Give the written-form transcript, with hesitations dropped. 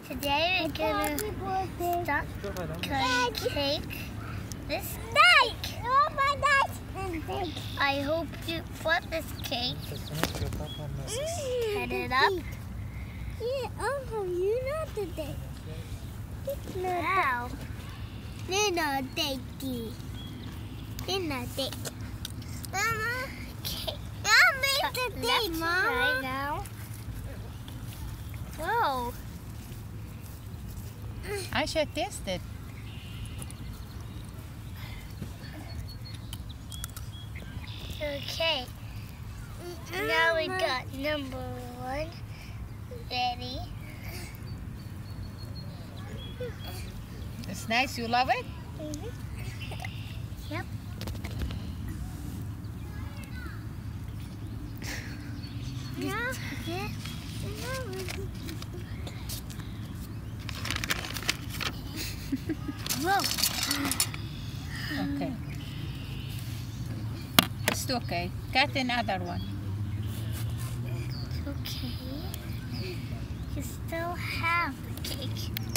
Today we're gonna start cutting cake. This cake. Oh my gosh! I hope you want this cake. Cut it up. Yeah, Uncle, you know the date. Wow. Dinner date. Dinner date. Mama, Cake. I'll make the Left date, to Mama. right now. Whoa. I should taste it. Okay. Now we got number 1 ready. It's nice. You love it? Yep. Yeah. Yeah. Whoa. Okay. It's okay. Cut another one. Okay. You still have the cake.